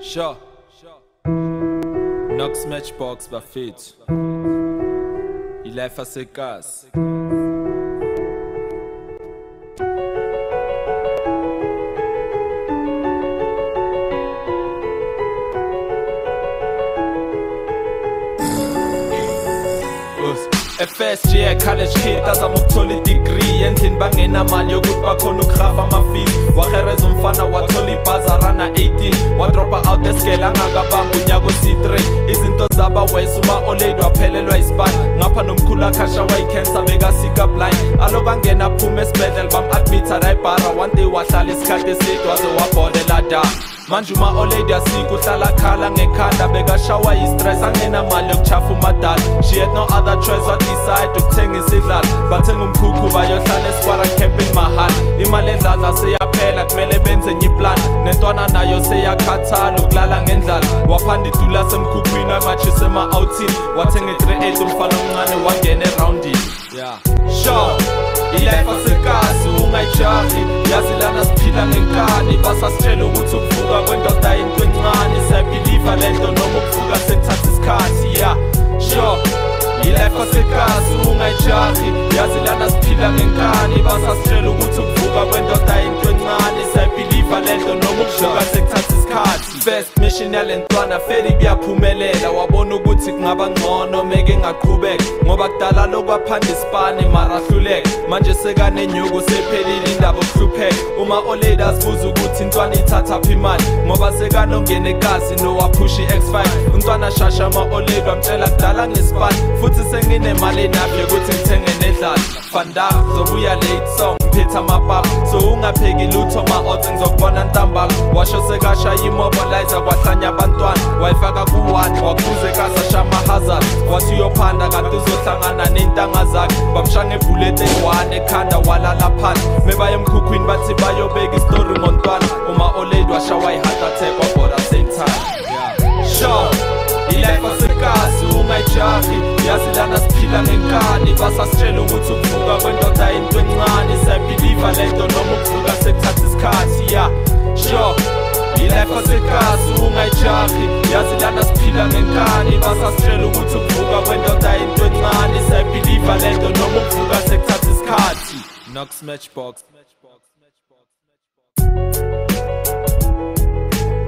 Sure. Noks Matchbox bafethu. Ilife aseKasi. First year college kid azama ukuthola i-degree endlini bangenamali yokuthi bakhona ukugrafa amafees wahereza umfana wathola ibhazarana 18 wadropa out escale angakabamba unyaka oC3 izinto zaba wese uma-olade waphelelwa isipani ngapha nomkhulu akhasha wayi-cancer bekasika blind alo bangena phuma esibhedlela bam-admitha rayibhara one day wahlala isikhathi eside waze wabholela da manje uma-olade asika uhlala khala ngekhanda bekashawa yi-stress angenamali yokuchafa umadala she had no other choice wadecide ukuthenga isidlala bathenga umkhukhu bayohlala eskwara camping mahal imali edladla seyaphela kumele benze enye iplan nentwana nayo seyakhathala ukulala ngendlala waphanda idula semkhukhwini amatshe sema-outin wathenga i-3-8 umfana omncane wangena erowndini sure ilife aseKasi ungayijahi yazi lana siphila ngenkani basasitshela ukuthi ukuvuka kwendoda into encane siyayibhiliva lento noma ukuvuka sekuthatha isikhathi sure ilife aseKasi ungayijahi yazi lana siphila ngenkani basasitshela ukuthi ukuvuka kwendoda into encane siyayibhiliva lento noma ukuvuka sekuthatha isikhathi first mission yalentwana feli kuyaphumelela wabona ukuthi kungaba ngcono meke ngaqhubeka ngoba kudala lokwaphanda isipani mara hluleka manje sekanenyuko sephelile indaba okuhlupheka uma-olade azibuza ukuthi intwana ithathaphi imali ngoba sekanongena eKasi nowaphusha i-X5 intwana shasha ama-olade wamtshela kudala ngesipani futhi senginemali enaphi yokuthi ngithenge nedlala fanda zobuya late song ngiphethe amapapa so ungapheki lutho ma-odds ngizokubona ntambama washo sekashaya imobilizer kwahlanya abantwana wayifaka ku-1 wakhuze kasasha ama-hazard wathi uyophanda kanti uzohlangana ney'ntanga zakhe bamsha ngebhuleti eyi-1 ekhanda walala phansi mebaye emkhukhwini bathi bayobeka istori ngontwana uma-olade washawa i-heart attack wabhoda same time sure ilife aseKasi ungayijahi yazi lana siphila ngenkani basasitshela ukuthi ukuvuka kwendoda into encane siyayibhiliva lento noma ukuvuka sekuthatha isikhathi sure ilife aseKasi ungayijahi yazi lana siphila ngenkani basasitshela ukuthi ukuvuka kwendoda into encane siyayibhiliva lento noma ukuvuka sekuthatha isikhathi Noks Matchbox